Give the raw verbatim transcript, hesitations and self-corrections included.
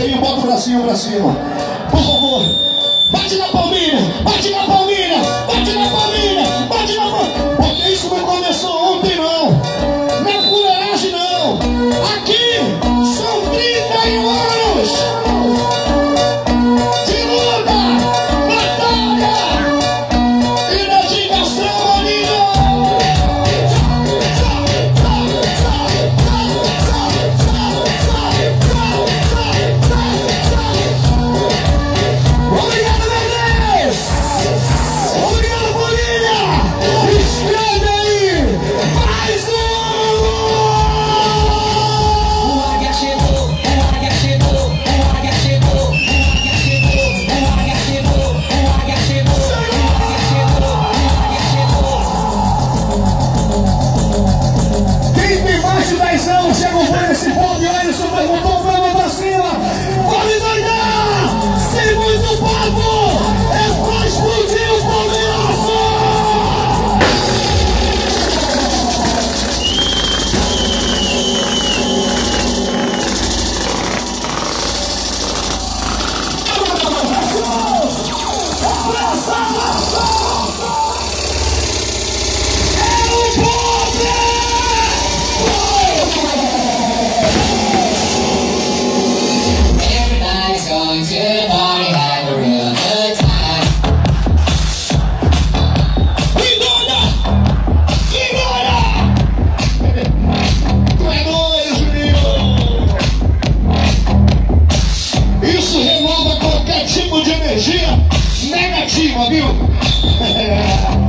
cheinho, bota o bracinho pra cima. Por favor, bate na palminha, bate na palminha, bate na palminha, bate na palminha. Porque isso não começou ontem, não. Não é fuleiragem, não. Aqui são trinta e um anos de luta, batalha e dedicação, amigo. Obrigado, Mendes! Obrigado, Bolinha! Escreve aí! Mais um! O Águia chegou, o Águia chegou, o Águia chegou, o Águia chegou, o Águia chegou, o Águia chegou, o Águia chegou, o Águia chegou. Quem tem mais de dez anos chega o voo nesse povo, Anderson perguntou pra mão pra cima. Pode doidar! Sem muito papo! É pra explodir o Palmeiras! Everybody's going to the party, have a real good time. Engorda! Engorda! Tu é doido, Juninho! Isso renova qualquer tipo de energia negativa, viu?